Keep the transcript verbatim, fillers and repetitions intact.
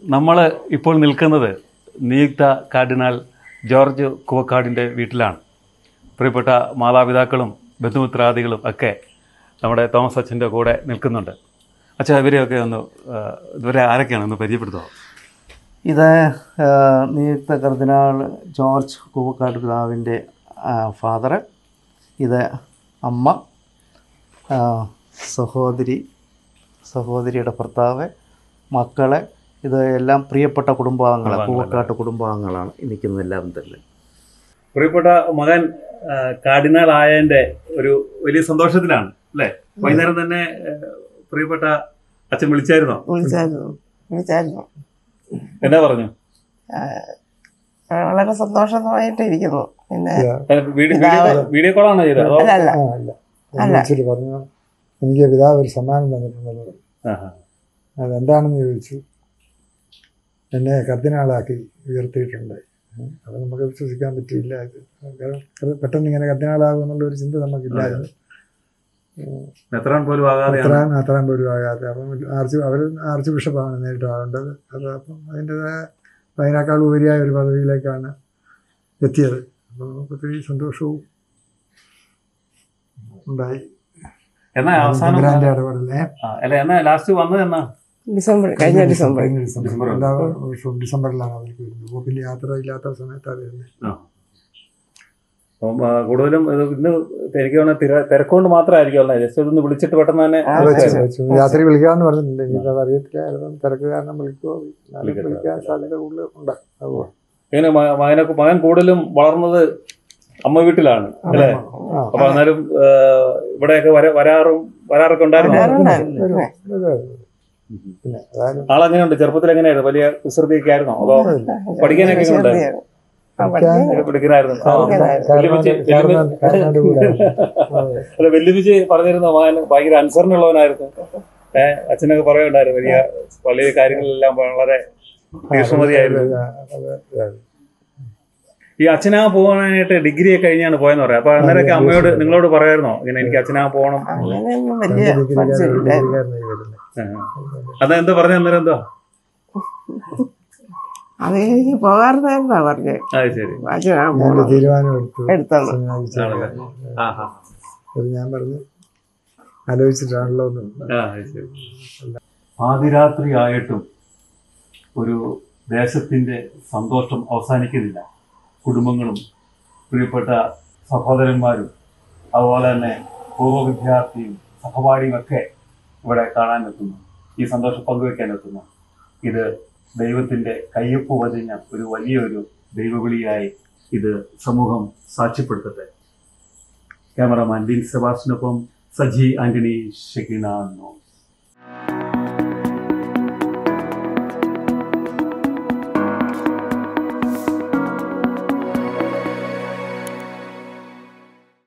നമ്മൾ ഇപ്പോൾ നിൽക്കുന്നത് നിയുക്ത കാർഡിനാൾ ജോർജ് കൂവക്കാടിൻ്റെ വീട്ടിലാണ്. പ്രിയപ്പെട്ട മാതാപിതാക്കളും ബന്ധുമിത്രാദികളും ഒക്കെ നമ്മുടെ തോമസ് അച്ഛൻ്റെ കൂടെ നിൽക്കുന്നുണ്ട്. അച്ഛാ, ഇവരെയൊക്കെ ഒന്ന് ഇവരെ ആരൊക്കെയാണ് ഒന്ന് പരിചയപ്പെടുത്തുമോ? ഇത് നിയുക്ത കർദിനാൾ ജോർജ് കൂവക്കാട് പിതാവിൻ്റെ ഫാദർ, ഇത് അമ്മ, സഹോദരി, സഹോദരിയുടെ ഭർത്താവ്, മക്കളെ, ഇത് എല്ലാം പ്രിയപ്പെട്ട കുടുംബാംഗങ്ങളാണ്, കൂവക്കാട്ട് കുടുംബാംഗങ്ങളാണ് നിൽക്കുന്നത് എല്ലാവരും തന്നെ. പ്രിയപ്പെട്ട മകൻ കാർഡിനാൾ ആയതിൻ്റെ ഒരു വലിയ സന്തോഷത്തിലാണ് അല്ലേ? വൈകുന്നേരം തന്നെ പ്രിയപ്പെട്ട അച്ഛൻ വിളിച്ചായിരുന്നോ? വിളിച്ചായിരുന്നു വിളിച്ചായിരുന്നു എന്നാ പറഞ്ഞു? വളരെ സന്തോഷമായിട്ടിരിക്കുന്നു. പിന്നെ വീഡിയോ കോളാണോ ചെയ്തത്? അല്ല അല്ല പറഞ്ഞു എനിക്ക് പിതാവ് ഒരു സമ്മാനം തന്നിട്ടുള്ളത്. അതെന്താണെന്ന് ചോദിച്ചു. എന്നെ കർദിനാളാക്കി ഉയർത്തിയിട്ടുണ്ട്. അത് നമുക്ക് വിശ്വസിക്കാൻ പറ്റിയില്ല. പെട്ടെന്ന് ഇങ്ങനെ കർദിനാളാകും എന്നുള്ളൊരു ചിന്ത നമുക്കില്ലായിരുന്നു. എത്രാൻ പോലും ആകാതെ എത്രാൻ എത്രാൻ പോലും ആകാതെ അപ്പം ആർച്ച് അവർ ആർച്ച് ബിഷപ്പാണ് നേരിട്ട് ആവേണ്ടത്. അത് അപ്പം അതിൻ്റെതായ അതിനേക്കാൾ ഉപരിയായ ഒരു പദവിയിലേക്കാണ് എത്തിയത്. അപ്പം നമുക്ക് ഒത്തിരി സന്തോഷവും ഉണ്ടായി. എന്നാ അവസാനം ഇടപെടലേ അല്ല എന്നാ ലാസ്റ്റ് വന്നത് എന്നാ? ഡിസംബർ കഴിഞ്ഞ ഡിസംബർ ഡിസംബർ എല്ലാ വർഷവും ഡിസംബറിലാണ് അവർക്ക് വരുന്നത്. പിന്നെ യാത്ര ഇല്ലാത്ത സമയത്താണ് വരുന്നത്. അപ്പം കൂടുതലും ഇന്ന് എനിക്ക് തോന്നുന്നത് തിരക്കുകൊണ്ട് മാത്രമായിരിക്കും. ജസ്റ്റ് ഇതൊന്ന് വിളിച്ചിട്ട് പെട്ടെന്ന് തന്നെ രാത്രി വിളിക്കാമെന്ന് പറഞ്ഞിട്ടുണ്ട്. എനിക്ക് അത് അറിയത്തില്ല. തിരക്ക് കാരണം വിളിക്കുമോ വിളിക്കാൻ സാധ്യത കൂടുതൽ ഉണ്ട്. അതുപോലെ ഇങ്ങനെ മകനൊക്കെ മകൻ കൂടുതലും വളർന്നത് അമ്മ വീട്ടിലാണ് അല്ലേ? അപ്പൊ എന്നാലും ഇവിടെയൊക്കെ വരാറും വരാറൊക്കെ ഉണ്ടായിരുന്നു. ആളെങ്ങനെയുണ്ട്? ചെറുപ്പത്തിൽ എങ്ങനെയായിരുന്നു? വലിയ കുസൃതിയൊക്കെ ആയിരുന്നോ? അതോ പഠിക്കാനൊക്കെ ഉണ്ടായിരുന്നു? വെല്ലുവിച്ച് പറഞ്ഞിരുന്നു മകൻ ഭയങ്കര അനുസരണുള്ളവനായിരുന്നു. ഏഹ് അച്ഛനൊക്കെ പറയുണ്ടായിരുന്നു വലിയ വലിയ കാര്യങ്ങളിലെല്ലാം വളരെ തീക്ഷ്ണമതിയായിരുന്നു. ഈ അച്ഛനാ പോകാനായിട്ട് ഡിഗ്രി ഒക്കെ കഴിഞ്ഞാണ് പോയെന്ന് പറയാം. അപ്പൊ അന്നേരമൊക്കെ അമ്മയോട് നിങ്ങളോട് പറയായിരുന്നോ ഇങ്ങനെ എനിക്ക് അച്ഛനാ പോകണം? അതെന്താ പറഞ്ഞ അന്നേരം? എന്താ അത് പോകാറുണ്ടായിരുന്നാ പറഞ്ഞേ. തീരുമാനം എടുത്തു. ഞാൻ പറഞ്ഞു ആലോചിച്ചിട്ടാണല്ലോ. ആദിരാത്രി ആയിട്ടും ഒരു ദേശത്തിന്റെ സന്തോഷം അവസാനിക്കുന്നില്ല. കുടുംബങ്ങളും പ്രിയപ്പെട്ട സഹോദരന്മാരും അതുപോലെ തന്നെ പൂർവ്വ വിദ്യാർത്ഥിയും സഹപാഠിയും ഒക്കെ ഇവിടെ കാണാനെത്തുന്നു, ഈ സന്തോഷം പങ്കുവെക്കാനെത്തുന്നു. ഇത് ദൈവത്തിൻ്റെ കയ്യൊപ്പ് പതിഞ്ഞ ഒരു വലിയൊരു ദൈവവിളിയായി ഇത് സമൂഹം സാക്ഷ്യപ്പെടുത്തട്ടെ. ക്യാമറമാൻ ലിൻ സെബാസ്റ്റിനൊപ്പം സജി ആന്റണി, ഷെക്കിന.